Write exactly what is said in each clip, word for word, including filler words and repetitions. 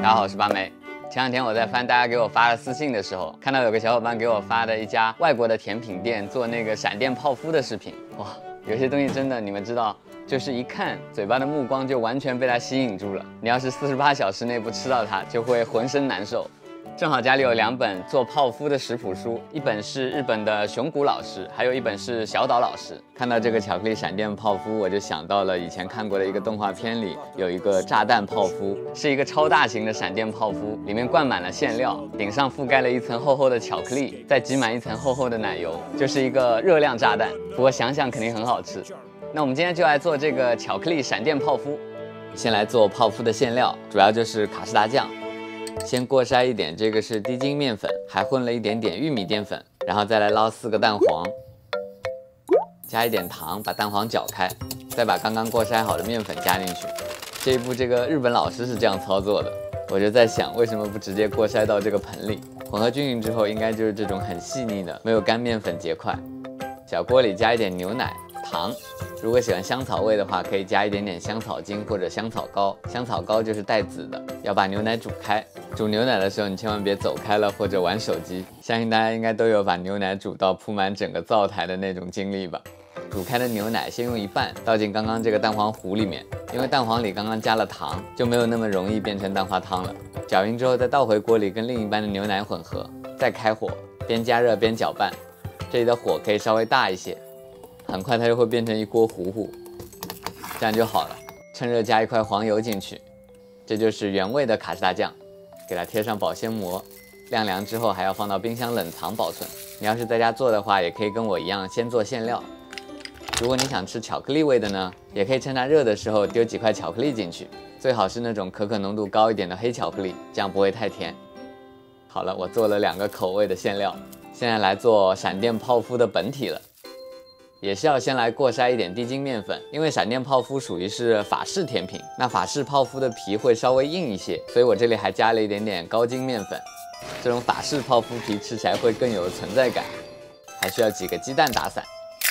大家好，我是八梅。前两天我在翻大家给我发的私信的时候，看到有个小伙伴给我发的一家外国的甜品店做那个闪电泡芙的视频。哇，有些东西真的，你们知道，就是一看嘴巴的目光就完全被它吸引住了。你要是四十八小时内不吃到它，就会浑身难受。 正好家里有两本做泡芙的食谱书，一本是日本的熊谷老师，还有一本是小岛老师。看到这个巧克力闪电泡芙，我就想到了以前看过的一个动画片里有一个炸弹泡芙，是一个超大型的闪电泡芙，里面灌满了馅料，顶上覆盖了一层厚厚的巧克力，再挤满一层厚厚的奶油，就是一个热量炸弹。不过想想肯定很好吃。那我们今天就来做这个巧克力闪电泡芙。先来做泡芙的馅料，主要就是卡士达酱。 先过筛一点，这个是低筋面粉，还混了一点点玉米淀粉，然后再来捞四个蛋黄，加一点糖，把蛋黄搅开，再把刚刚过筛好的面粉加进去。这一步这个日本老师是这样操作的，我就在想，为什么不直接过筛到这个盆里？混合均匀之后，应该就是这种很细腻的，没有干面粉结块。小锅里加一点牛奶。 糖，如果喜欢香草味的话，可以加一点点香草精或者香草膏。香草膏就是带籽的。要把牛奶煮开，煮牛奶的时候你千万别走开了或者玩手机。相信大家应该都有把牛奶煮到铺满整个灶台的那种经历吧。煮开的牛奶先用一半倒进刚刚这个蛋黄糊里面，因为蛋黄里刚刚加了糖，就没有那么容易变成蛋花汤了。搅匀之后再倒回锅里跟另一半的牛奶混合，再开火，边加热边搅拌。这里的火可以稍微大一些。 很快它就会变成一锅糊糊，这样就好了。趁热加一块黄油进去，这就是原味的卡士达酱，给它贴上保鲜膜，晾凉之后还要放到冰箱冷藏保存。你要是在家做的话，也可以跟我一样先做馅料。如果你想吃巧克力味的呢，也可以趁它热的时候丢几块巧克力进去，最好是那种可可浓度高一点的黑巧克力，这样不会太甜。好了，我做了两个口味的馅料，现在来做闪电泡芙的本体了。 也是要先来过筛一点低筋面粉，因为闪电泡芙属于是法式甜品，那法式泡芙的皮会稍微硬一些，所以我这里还加了一点点高筋面粉，这种法式泡芙皮吃起来会更有存在感。还需要几个鸡蛋打散，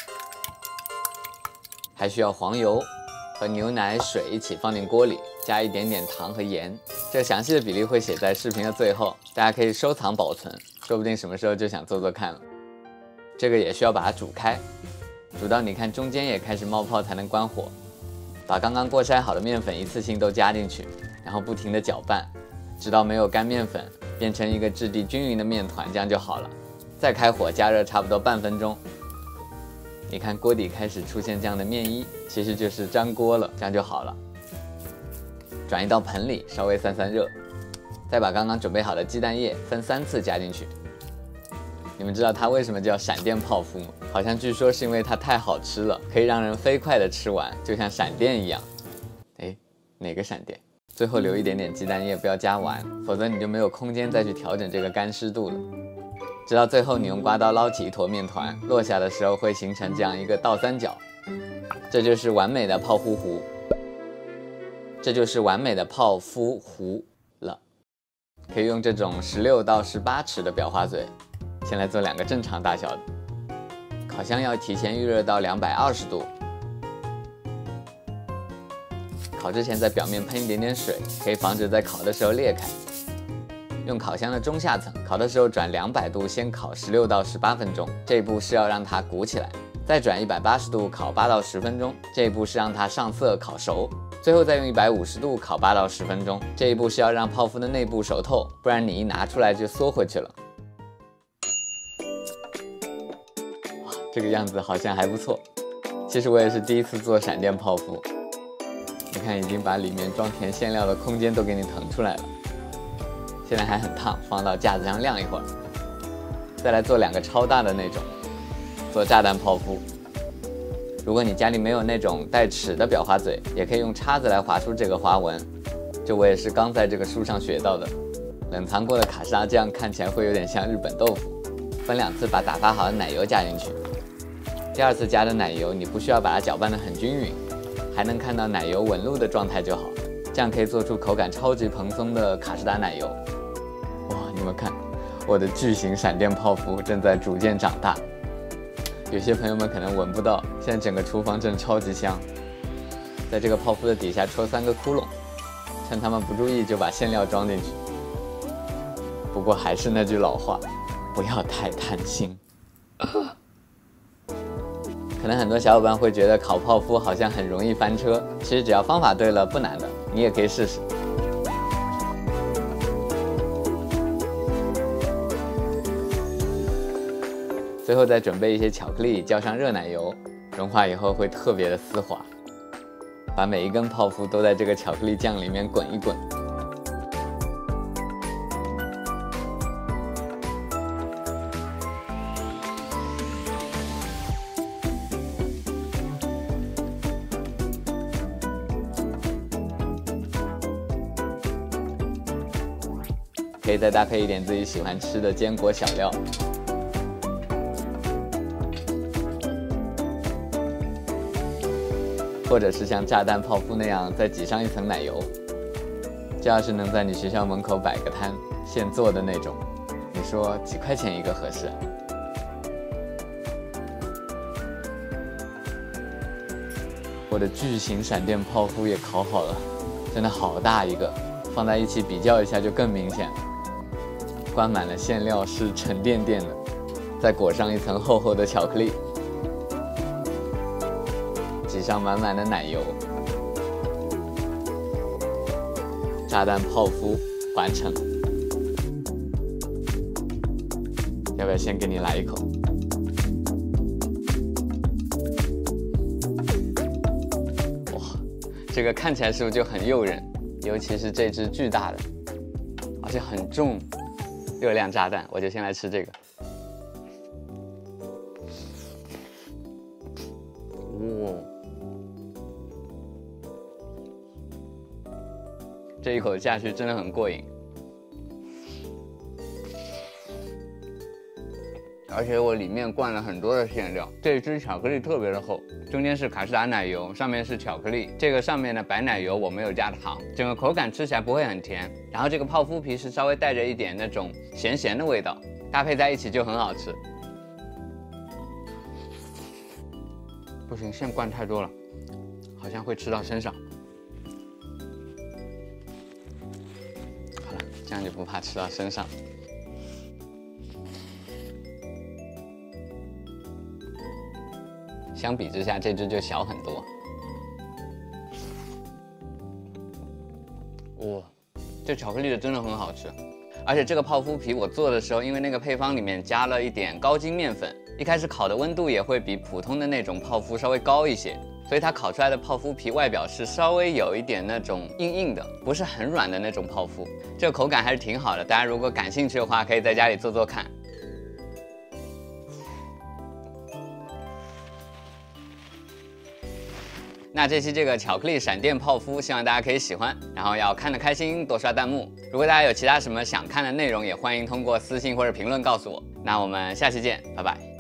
还需要黄油和牛奶、水一起放进锅里，加一点点糖和盐。这个详细的比例会写在视频的最后，大家可以收藏保存，说不定什么时候就想做做看了。这个也需要把它煮开。 煮到你看中间也开始冒泡才能关火，把刚刚过筛好的面粉一次性都加进去，然后不停地搅拌，直到没有干面粉，变成一个质地均匀的面团，这样就好了。再开火加热差不多半分钟，你看锅底开始出现这样的面衣，其实就是粘锅了，这样就好了。转移到盆里，稍微散散热，再把刚刚准备好的鸡蛋液分三次加进去。 你们知道它为什么叫闪电泡芙吗？好像据说是因为它太好吃了，可以让人飞快的吃完，就像闪电一样。哎，哪个闪电？最后留一点点鸡蛋液，不要加完，否则你就没有空间再去调整这个干湿度了。直到最后，你用刮刀捞起一坨面团，落下的时候会形成这样一个倒三角，这就是完美的泡芙糊。这就是完美的泡芙糊了。可以用这种十六到十八尺的裱花嘴。 先来做两个正常大小的，烤箱要提前预热到两百二十度。烤之前在表面喷一点点水，可以防止在烤的时候裂开。用烤箱的中下层，烤的时候转两百度，先烤十六到十八分钟，这一步是要让它鼓起来；再转一百八十度烤八到十分钟，这一步是让它上色烤熟；最后再用一百五十度烤八到十分钟，这一步是要让泡芙的内部熟透，不然你一拿出来就缩回去了。 这个样子好像还不错。其实我也是第一次做闪电泡芙，你看已经把里面装填馅料的空间都给你腾出来了。现在还很烫，放到架子上晾一会儿。再来做两个超大的那种，做炸弹泡芙。如果你家里没有那种带齿的裱花嘴，也可以用叉子来划出这个花纹。这我也是刚在这个书上学到的。冷藏过的卡士达酱看起来会有点像日本豆腐。分两次把打发好的奶油加进去。 第二次加的奶油，你不需要把它搅拌得很均匀，还能看到奶油纹路的状态就好，这样可以做出口感超级蓬松的卡士达奶油。哇，你们看，我的巨型闪电泡芙正在逐渐长大。有些朋友们可能闻不到，现在整个厨房真的超级香。在这个泡芙的底下戳三个窟窿， 趁他们不注意就把馅料装进去。不过还是那句老话，不要太贪心。可能很多小伙伴会觉得烤泡芙好像很容易翻车，其实只要方法对了，不难的，你也可以试试。最后再准备一些巧克力，浇上热奶油，融化以后会特别的丝滑。把每一根泡芙都在这个巧克力酱里面滚一滚。可以再搭配一点自己喜欢吃的坚果小料。或者是像炸弹泡芙那样再挤上一层奶油，这要是能在你学校门口摆个摊，现做的那种，你说几块钱一个合适？我的巨型闪电泡芙也烤好了，真的好大一个，放在一起比较一下就更明显了。灌满了馅料是沉甸甸的，再裹上一层厚厚的巧克力。挤上满满的奶油，炸弹泡芙完成。要不要先给你来一口？哇，这个看起来是不是就很诱人？尤其是这只巨大的，而且很重，热量炸弹。我就先来吃这个。哇！这一口下去真的很过瘾，而且我里面灌了很多的馅料。这一支巧克力特别的厚，中间是卡士达奶油，上面是巧克力。这个上面的白奶油我没有加糖，整个口感吃起来不会很甜。然后这个泡芙皮是稍微带着一点那种咸咸的味道，搭配在一起就很好吃。不行，馅灌太多了，好像会吃到身上。这样就不怕吃到身上。相比之下，这只就小很多。哇，这巧克力的真的很好吃，而且这个泡芙皮我做的时候，因为那个配方里面加了一点高筋面粉，一开始烤的温度也会比普通的那种泡芙稍微高一些。所以它烤出来的泡芙皮外表是稍微有一点那种硬硬的，不是很软的那种泡芙，这个口感还是挺好的。大家如果感兴趣的话，可以在家里做做看。那这期这个巧克力闪电泡芙，希望大家可以喜欢，然后要看得开心，多刷弹幕。如果大家有其他什么想看的内容，也欢迎通过私信或者评论告诉我。那我们下期见，拜拜。